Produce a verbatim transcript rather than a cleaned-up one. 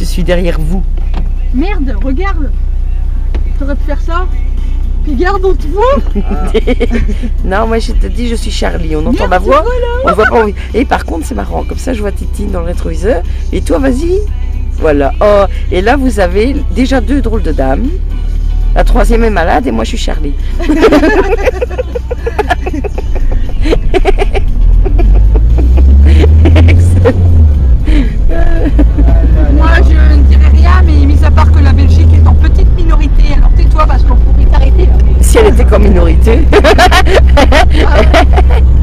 suis derrière vous. Merde, regarde. T'aurais pu faire ça. Regarde, on te voit. Non, moi je te dis, je suis Charlie. On entend Merde, ma voix, voilà. on voit pas. Et par contre, c'est marrant. Comme ça, je vois Titine dans le rétroviseur. Et toi, vas-y. Voilà. Oh, et là, vous avez déjà deux drôles de dames. La troisième est malade et moi, je suis Charlie. Moi, je ne dirais rien, mais mis à part que la Belgique est en petite minorité, alors tais-toi parce qu'on pourrait t'arrêter. Si elle était qu'en minorité. Ah ouais.